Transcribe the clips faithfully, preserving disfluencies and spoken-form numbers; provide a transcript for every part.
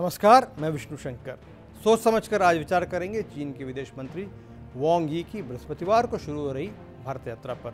नमस्कार, मैं विष्णु शंकर। सोच समझकर आज विचार करेंगे चीन के विदेश मंत्री वांग यी की बृहस्पतिवार को शुरू हो रही भारत यात्रा पर।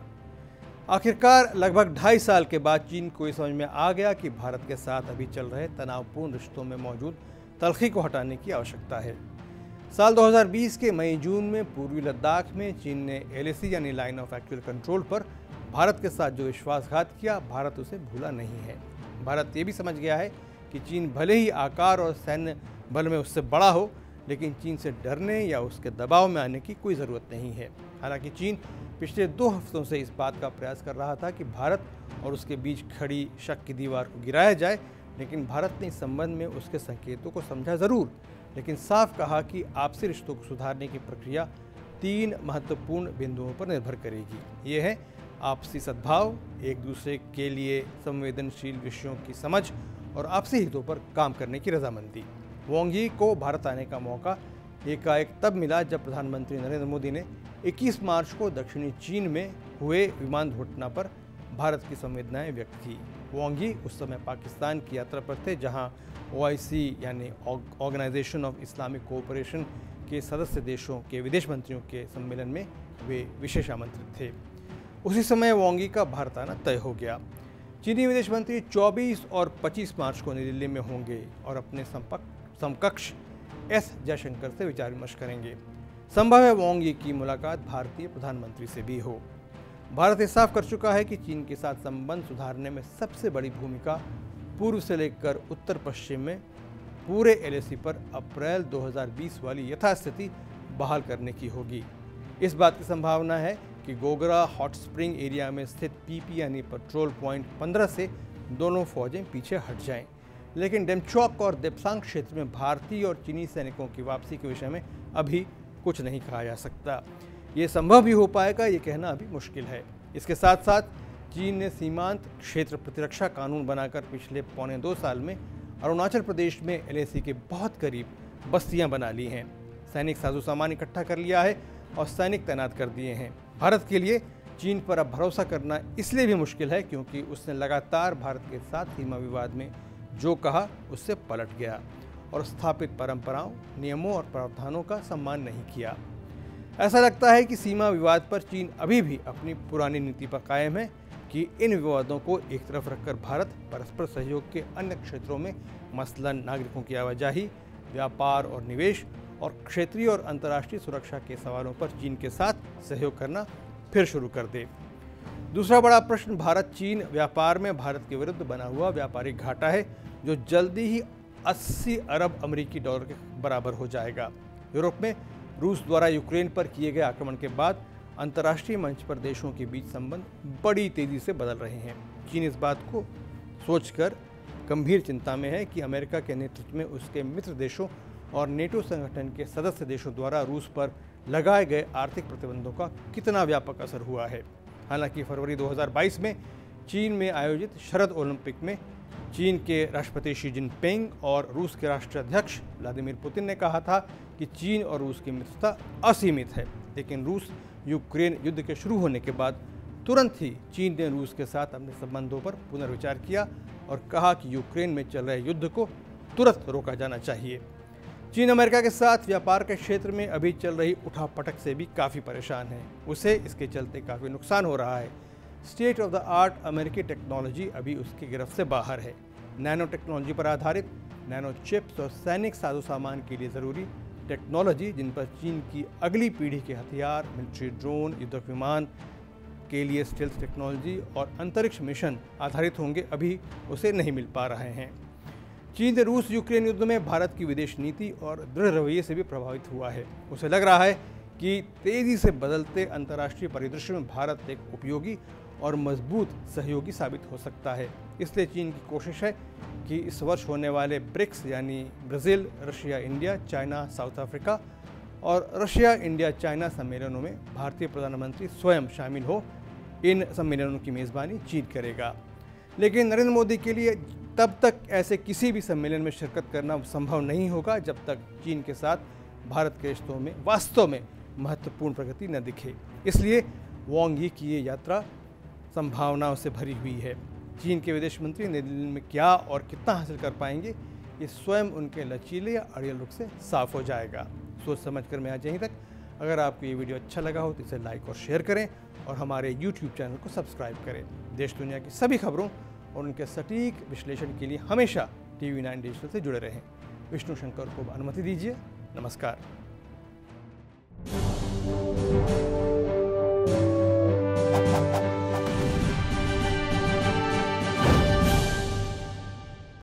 आखिरकार लगभग ढाई साल के बाद चीन को ये समझ में आ गया कि भारत के साथ अभी चल रहे तनावपूर्ण रिश्तों में मौजूद तल्खी को हटाने की आवश्यकता है। साल दो हज़ार बीस के मई जून में पूर्वी लद्दाख में चीन ने एल ए सी यानी लाइन ऑफ एक्चुअल कंट्रोल पर भारत के साथ जो विश्वासघात किया, भारत उसे भूला नहीं है। भारत ये भी समझ गया है कि चीन भले ही आकार और सैन्य बल में उससे बड़ा हो, लेकिन चीन से डरने या उसके दबाव में आने की कोई ज़रूरत नहीं है। हालांकि चीन पिछले दो हफ्तों से इस बात का प्रयास कर रहा था कि भारत और उसके बीच खड़ी शक की दीवार को गिराया जाए, लेकिन भारत ने इस संबंध में उसके संकेतों को समझा ज़रूर, लेकिन साफ कहा कि आपसी रिश्तों को सुधारने की प्रक्रिया तीन महत्वपूर्ण बिंदुओं पर निर्भर करेगी। ये है आपसी सद्भाव, एक दूसरे के लिए संवेदनशील विषयों की समझ और आपसी हितों पर काम करने की रजामंदी। वांग यी को भारत आने का मौका एकाएक तब मिला जब प्रधानमंत्री नरेंद्र मोदी ने इक्कीस मार्च को दक्षिणी चीन में हुए विमान दुर्घटना पर भारत की संवेदनाएं व्यक्त की। वांग यी उस समय पाकिस्तान की यात्रा पर थे, जहां ओ आई सी यानी ऑर्गेनाइजेशन ऑफ इस्लामिक कोऑपरेशन के सदस्य देशों के विदेश मंत्रियों के सम्मेलन में वे विशेष आमंत्रित थे। उसी समय वांग यी का भारत आना तय हो गया। चीनी विदेश मंत्री चौबीस और पच्चीस मार्च को नई दिल्ली में होंगे और अपने समकक्ष एस जयशंकर से विचार विमर्श करेंगे। संभव है वांग यी की मुलाकात भारतीय प्रधानमंत्री से भी हो। भारत ये साफ कर चुका है कि चीन के साथ संबंध सुधारने में सबसे बड़ी भूमिका पूर्व से लेकर उत्तर पश्चिम में पूरे एल ए सी पर अप्रैल दो हज़ार बीस वाली यथास्थिति बहाल करने की होगी। इस बात की संभावना है कि गोगरा हॉट स्प्रिंग एरिया में स्थित पी पी यानी पेट्रोल पॉइंट पंद्रह से दोनों फौजें पीछे हट जाएं, लेकिन डेमचौक और देप्सांग क्षेत्र में भारतीय और चीनी सैनिकों की वापसी के विषय में अभी कुछ नहीं कहा जा सकता। ये संभव भी हो पाएगा, ये कहना अभी मुश्किल है। इसके साथ साथ चीन ने सीमांत क्षेत्र प्रतिरक्षा कानून बनाकर पिछले पौने दो साल में अरुणाचल प्रदेश में एल ए सी के बहुत करीब बस्तियां बना ली हैं, सैनिक साजो सामान इकट्ठा कर लिया है और सैनिक तैनात कर दिए हैं। भारत के लिए चीन पर अब भरोसा करना इसलिए भी मुश्किल है क्योंकि उसने लगातार भारत के साथ सीमा विवाद में जो कहा उससे पलट गया और स्थापित परंपराओं, नियमों और प्रावधानों का सम्मान नहीं किया। ऐसा लगता है कि सीमा विवाद पर चीन अभी भी अपनी पुरानी नीति पर कायम है कि इन विवादों को एक तरफ रखकर भारत परस्पर सहयोग के अन्य क्षेत्रों में मसलन नागरिकों की आवाजाही, व्यापार और निवेश और क्षेत्रीय और अंतर्राष्ट्रीय सुरक्षा के सवालों पर चीन के साथ सहयोग करना फिर शुरू कर दे। दूसरा बड़ा प्रश्न भारत चीन व्यापार में भारत के विरुद्ध बना हुआ व्यापारिक घाटा है, जो जल्दी ही अस्सी अरब अमेरिकी डॉलर के बराबर हो जाएगा। यूरोप में रूस द्वारा यूक्रेन पर किए गए आक्रमण के बाद अंतर्राष्ट्रीय मंच पर देशों के बीच संबंध बड़ी तेजी से बदल रहे हैं। चीन इस बात को सोचकर गंभीर चिंता में है कि अमेरिका के नेतृत्व में उसके मित्र देशों और नेटो संगठन के सदस्य देशों द्वारा रूस पर लगाए गए आर्थिक प्रतिबंधों का कितना व्यापक असर हुआ है। हालांकि फरवरी दो हज़ार बाईस में चीन में आयोजित शरद ओलंपिक में चीन के राष्ट्रपति शी जिनपिंग और रूस के राष्ट्राध्यक्ष व्लादिमीर पुतिन ने कहा था कि चीन और रूस की मित्रता असीमित है, लेकिन रूस यूक्रेन युद्ध के शुरू होने के बाद तुरंत ही चीन ने रूस के साथ अपने संबंधों पर पुनर्विचार किया और कहा कि यूक्रेन में चल रहे युद्ध को तुरंत रोका जाना चाहिए। चीन अमेरिका के साथ व्यापार के क्षेत्र में अभी चल रही उठापटक से भी काफ़ी परेशान है। उसे इसके चलते काफ़ी नुकसान हो रहा है। स्टेट ऑफ द आर्ट अमेरिकी टेक्नोलॉजी अभी उसकी गिरफ्त से बाहर है। नैनो टेक्नोलॉजी पर आधारित नैनो चिप्स और सैनिक साजो सामान के लिए ज़रूरी टेक्नोलॉजी, जिन पर चीन की अगली पीढ़ी के हथियार, मिलिट्री ड्रोन, युद्धक विमान के लिए स्टेल्थ टेक्नोलॉजी और अंतरिक्ष मिशन आधारित होंगे, अभी उसे नहीं मिल पा रहे हैं। चीन रूस यूक्रेन युद्ध में भारत की विदेश नीति और दृढ़ रवैये से भी प्रभावित हुआ है। उसे लग रहा है कि तेज़ी से बदलते अंतर्राष्ट्रीय परिदृश्य में भारत एक उपयोगी और मजबूत सहयोगी साबित हो सकता है। इसलिए चीन की कोशिश है कि इस वर्ष होने वाले ब्रिक्स यानी Brazil, Russia, India, China, South Africa और रशिया इंडिया चाइना सम्मेलनों में भारतीय प्रधानमंत्री स्वयं शामिल हो। इन सम्मेलनों की मेज़बानी चीन करेगा, लेकिन नरेंद्र मोदी के लिए तब तक ऐसे किसी भी सम्मेलन में शिरकत करना संभव नहीं होगा जब तक चीन के साथ भारत के रिश्तों में वास्तव में महत्वपूर्ण प्रगति न दिखे। इसलिए वांग यी की ये यात्रा संभावनाओं से भरी हुई है। चीन के विदेश मंत्री नई दिल्ली में क्या और कितना हासिल कर पाएंगे, ये स्वयं उनके लचीले या अड़ियल रुख से साफ हो जाएगा। सोच समझ कर मैं आज यहीं तक। अगर आपको ये वीडियो अच्छा लगा हो तो इसे लाइक और शेयर करें और हमारे यूट्यूब चैनल को सब्सक्राइब करें। देश दुनिया की सभी खबरों और उनके सटीक विश्लेषण के लिए हमेशा टीवी नाइन डिजिटल से जुड़े रहें। विष्णु शंकर को अनुमति दीजिए। नमस्कार।